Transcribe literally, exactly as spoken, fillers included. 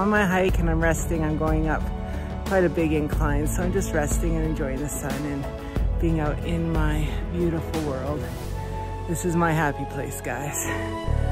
on my hike and I'm resting. I'm going up quite a big incline, so I'm just resting and enjoying the sun and being out in my beautiful world. This is my happy place, guys.